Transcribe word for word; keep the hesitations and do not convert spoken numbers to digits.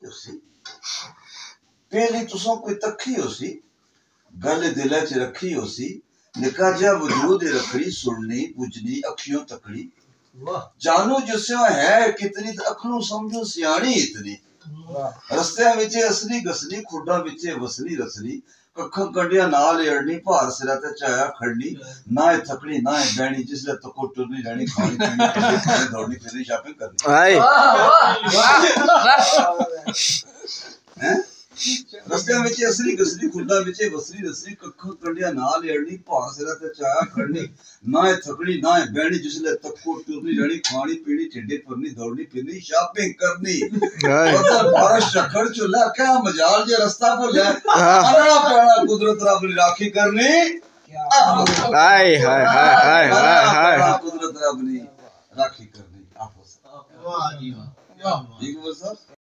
पहली तुसा कोई तखी हो सी गल दिल च रखी हो सी निका जा वजूद रखड़ी सुननी बुझनी अखियों तकड़ी जानू जिस्यो है कितनी अखनू समझो सियाणी इतनी रस्तियां विच असली गसनी खुडा विच वसनी रसनी कखा कंडिया नाल एड़नी भार सिरा ते चाया खड़नी ना है थकड़ी ना है बैणी जिसले तको टुरनी रहनी खानी पीनी खानी दौड़नी फिरनी शॉपिंग करनी हाय हैं रस्तियां विच असली गसनी खुडा विच वसनी रसनी कखा कंडिया नाल एड़नी भार सिरा ते चाया खड़नी ना है थकड़ी ना है बैणी जिसले तको टुरनी रहनी खानी पीनी टिड्डे भरनी दौड़नी फिरनी शॉपिंग करनी मतलब बारिश चखड़ चुला क्या मजाल जे रास्ता भुला आना पैना कुदरत रब दी राखी करनी हाय हाय हाय हाय हाय कुदरत रब दी राखी करनी आपस वाह जी वाह ठीक है सर।